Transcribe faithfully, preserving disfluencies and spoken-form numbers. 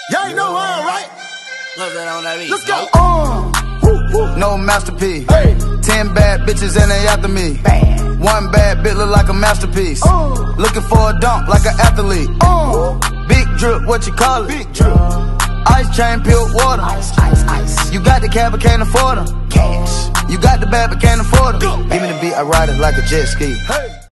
Y'all ain't know why, right? What's that on that beat? Let's go. Uh, woo, woo. No masterpiece. Hey. Ten bad bitches and they after me. Bad. One bad bitch look like a masterpiece. Uh. Looking for a dunk like an athlete. Uh. Big drip, what you call it? Big drip. Ice chain, pure water. Ice, ice, ice. You got the cab, but can't afford them. Cash. You got the bad, but can't afford them. Go. Give me the beat, I ride it like a jet ski. Hey.